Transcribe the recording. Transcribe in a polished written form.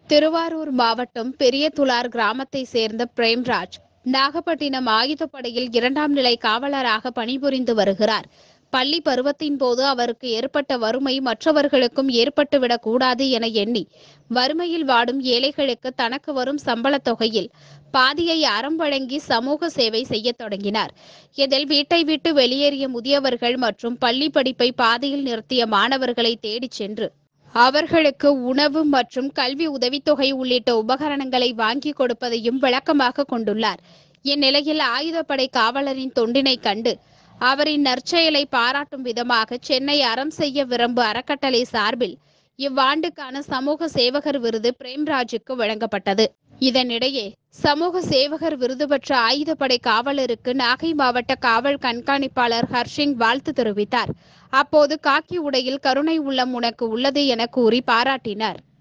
திருவாரூர் மாவட்டம் பெரியதுளார் கிராமத்தை சேர்ந்த பிரேம்ராஜ் நாகப்பட்டினம் ஆயுதப்படையில் 2ஆம் நிலை காவலராக பணிபுரிந்து வருகிறார். பள்ளி பருவத்தின் போது அவருக்கு ஏற்பட்ட வறுமை மற்றவர்களுக்கும் ஏற்பட்டுவிடக் கூடாது என எண்ணி வறுமையில் வாடும் ஏழைகளுக்கு தனக்கு வரும் சம்பளத் தொகையில் பாதியை அறம் வழங்கி சமூக சேவை செய்ய தொடங்கினார். இதில் வீட்டை விட்டு வெளியேறிய முதியவர்கள் மற்றும் பள்ளி படிப்பை பாதியில் நிறுத்திய மாணவர்களை தேடிச் சென்று அவர்களுக்கு உணவு மற்றும் கல்வி உதவித்தொகை உள்ளிட்ட உபகரணங்களை வாங்கி கொடுப்பதையும் வழக்கமாக கொண்டுள்ளார். இந்நிலையில் ஆயுதப்படை காவலரின் தொண்டினை கண்டு அவரின் நற்செயலை பாராட்டும் விதமாக சென்னை அறம் செய்ய விரும்பு அறக்கட்டளை சார்பில் இவ்வாண்டுக்கான சமூக சேவகர் விருது பிரேம்ராஜுக்கு வழங்கப்பட்டது. இதனிடையே சமூக சேவகர் விருது பெற்ற ஆயுதப்படை காவலருக்கு நாகை மாவட்ட காவல் கண்காணிப்பாளர் ஹர்ஷிங் வாழ்த்து தெரிவித்தார். அப்போது காக்கி உடையில் கருணை உள்ளம் உனக்கு உள்ளது என கூறி பாராட்டினார்.